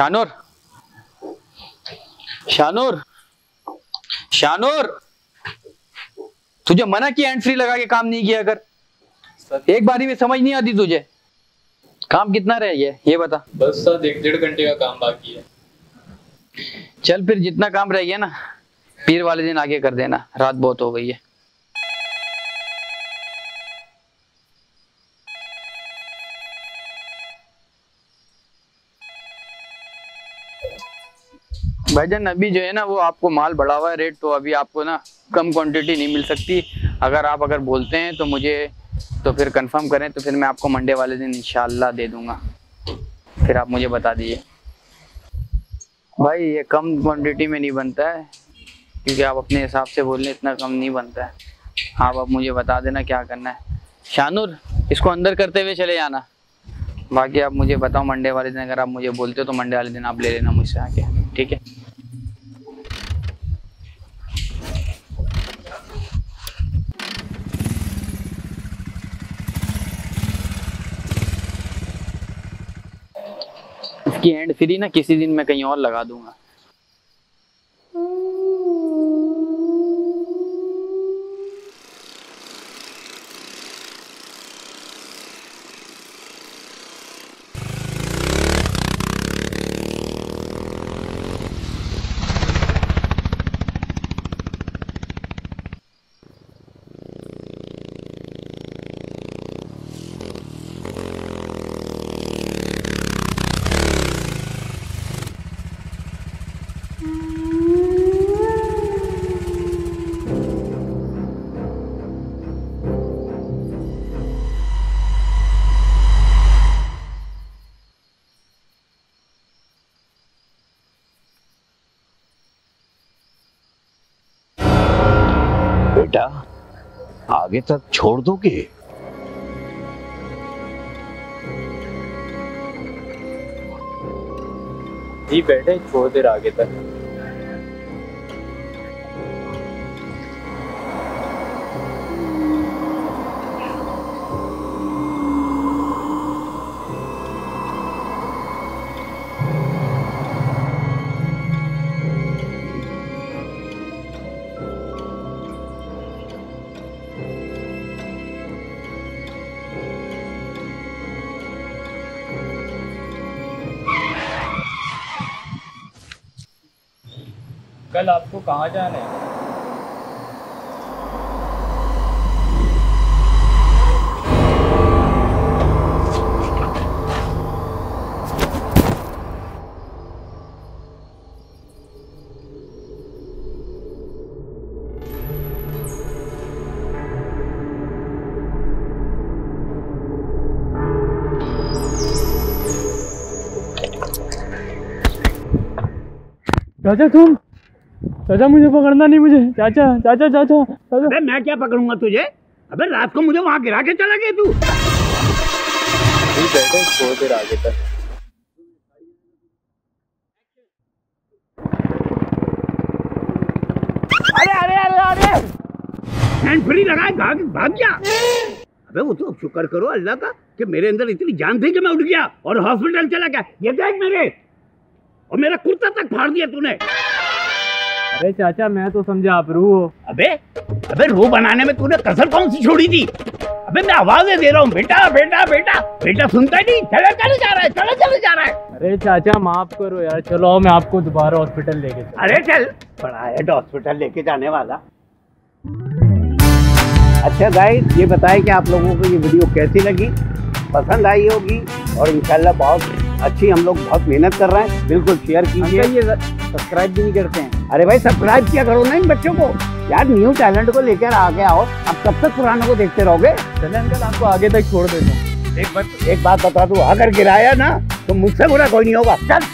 शानूर, शानूर, शानूर, तुझे मना किया हैंड फ्री लगा के काम नहीं किया कर। एक बारी में समझ नहीं आती तुझे? काम कितना रह गया ये बता। बस सर 1.5 घंटे का काम बाकी है। चल फिर जितना काम रह गया ना पीर वाले दिन आगे कर देना, रात बहुत हो गई है। भाईजान अभी जो है ना वो आपको माल बढ़ा हुआ है रेट, तो अभी आपको ना कम क्वांटिटी नहीं मिल सकती। अगर बोलते हैं तो मुझे तो फिर कंफर्म करें, तो फिर मैं आपको मंडे वाले दिन इंशाल्लाह दे दूंगा। फिर आप मुझे बता दीजिए। भाई ये कम क्वांटिटी में नहीं बनता है, क्योंकि आप अपने हिसाब से बोल लें इतना कम नहीं बनता है। आप अब मुझे बता देना क्या करना है। शानूर इसको अंदर करते हुए चले जाना, बाकी आप मुझे बताओ मंडे वाले दिन। अगर आप मुझे बोलते हो तो मंडे वाले दिन आप ले लेना मुझसे आके, ठीक है? इसकी हैंड फ्री ना किसी दिन मैं कहीं और लगा दूंगा। बेटा आगे तक छोड़ दोगे? जी बेटे छोड़ दे आगे तक। कल आपको कहाँ जाना है? चाचा तुम, चाचा मुझे पकड़ना नहीं, मुझे चाचा चाचा चाचा चाचा। अबे मैं क्या पकड़ूंगा तुझे? अबे रात को मुझे वहां गिरा के चला गया तू। जी बेटे छोड़ दे आगे तक। अरे अरे अरे अरे हैंड फ्री लगाए भाग गया। अबे वो तो शुक्र करो अल्लाह का कि मेरे अंदर इतनी जान थी कि मैं उठ गया और हॉस्पिटल चला गया। ये देख मेरे, और मेरा कुर्ता तक फाड़ दिया तूने। अरे चाचा मैं तो समझा आप रूह हो। अबे रूह बनाने में तूने कसर कौन सी छोड़ी थी? अबे मैं आवाजें दे रहा हूँ बेटा बेटा बेटा, बेटा सुनता ही नहीं। चले जा रहा है, चले जा रहा है। अरे चाचा माफ करो यार, चलो मैं आपको दोबारा हॉस्पिटल लेके चलूं। अरे चल, बड़ा है हॉस्पिटल लेके जाने वाला। अच्छा गाइस ये बताएं कि आप लोगों को ये वीडियो कैसी लगी, पसंद आई होगी, और इंशाल्लाह बहुत अच्छी, हम लोग बहुत मेहनत कर रहे हैं। बिल्कुल शेयर कीजिए। ये सब्सक्राइब भी नहीं करते हैं। अरे भाई सब्सक्राइब किया करो ना इन बच्चों को यार, न्यू टैलेंट को लेकर आगे आओ। अब कब तक पुरानों को देखते रहोगे? चले अंकल आपको आगे तक छोड़ देता हूँ। एक बात बता दूं, अगर गिराया ना तो मुझसे बुरा कोई नहीं होगा। चल।